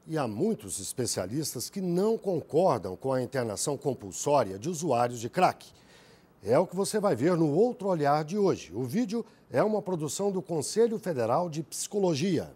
E há muitos especialistas que não concordam com a internação compulsória de usuários de crack. É o que você vai ver no Outro Olhar de hoje. O vídeo é uma produção do Conselho Federal de Psicologia.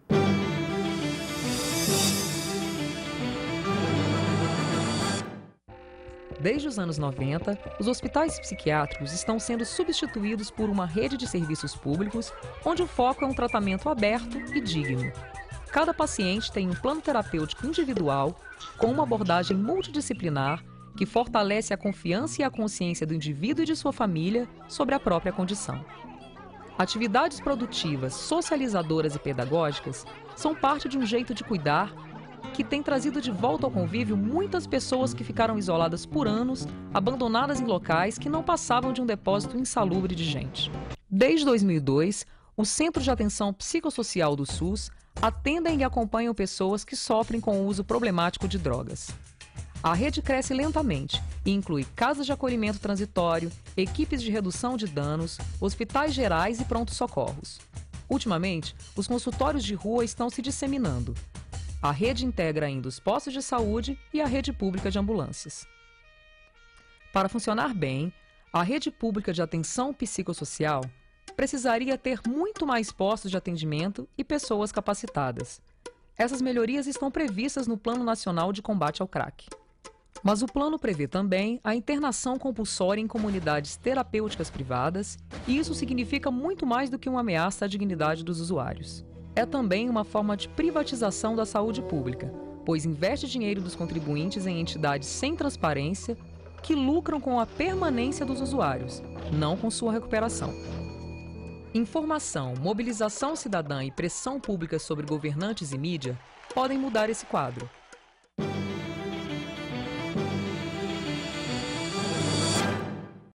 Desde os anos 90, os hospitais psiquiátricos estão sendo substituídos por uma rede de serviços públicos, onde o foco é um tratamento aberto e digno. Cada paciente tem um plano terapêutico individual, com uma abordagem multidisciplinar que fortalece a confiança e a consciência do indivíduo e de sua família sobre a própria condição. Atividades produtivas, socializadoras e pedagógicas são parte de um jeito de cuidar que tem trazido de volta ao convívio muitas pessoas que ficaram isoladas por anos, abandonadas em locais que não passavam de um depósito insalubre de gente. Desde 2002, o Centro de Atenção Psicossocial do SUS atendem e acompanham pessoas que sofrem com o uso problemático de drogas. A rede cresce lentamente e inclui casas de acolhimento transitório, equipes de redução de danos, hospitais gerais e prontos-socorros. Ultimamente, os consultórios de rua estão se disseminando. A rede integra ainda os postos de saúde e a rede pública de ambulâncias. Para funcionar bem, a rede pública de atenção psicossocial precisaria ter muito mais postos de atendimento e pessoas capacitadas. Essas melhorias estão previstas no Plano Nacional de Combate ao Crack. Mas o plano prevê também a internação compulsória em comunidades terapêuticas privadas, e isso significa muito mais do que uma ameaça à dignidade dos usuários. É também uma forma de privatização da saúde pública, pois investe dinheiro dos contribuintes em entidades sem transparência que lucram com a permanência dos usuários, não com sua recuperação. Informação, mobilização cidadã e pressão pública sobre governantes e mídia podem mudar esse quadro.